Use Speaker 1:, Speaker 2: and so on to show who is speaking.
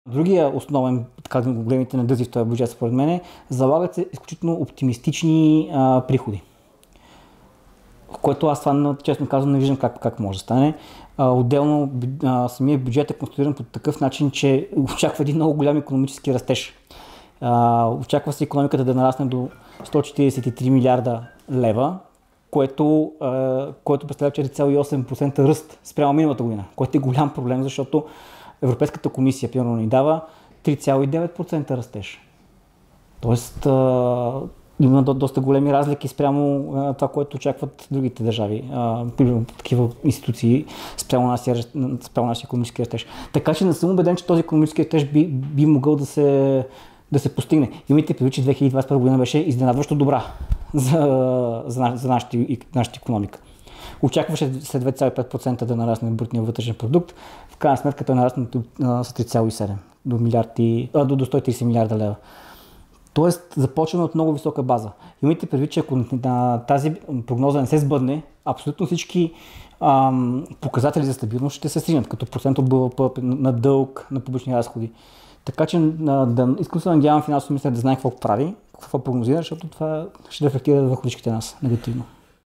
Speaker 1: Другия основен, така да го големите недъзи в този бюджет, според мен, залагат се изключително оптимистични приходи. Което аз това, честно казвам, не виждам как може да стане. Отделно самия бюджет е конструиран по такъв начин, че очаква един много голям икономически растеж. Очаква се икономиката да нарасне до 143 милиарда лева, което представлява 4,8% ръст спрямо миналата година, което е голям проблем, защото Европейската комисия примерно ни дава 3,9% растеж. Тоест има доста големи разлики спрямо това, което очакват другите държави, примерно такива институции спрямо нашия икономически растеж. Така че не съм убеден, че този икономически растеж би могъл да се постигне. Имайте предвид, че 2021 година беше изненадващо добра за нашата икономика. Очакваше се 2,5% да нарасне брутния вътрешен продукт. В крайна сметка той нарасна с 3,7% до 130 милиарда лева. Тоест започваме от много висока база. Имайте предвид, че ако тази прогноза не се сбъдне, абсолютно всички показатели за стабилност ще се сринат, като процент от БВП, на дълг, на публични разходи. Така че искам се надявам финансово министър да знае какво прави, какво прогнозира, защото това ще рефлектира върху всичките нас негативно.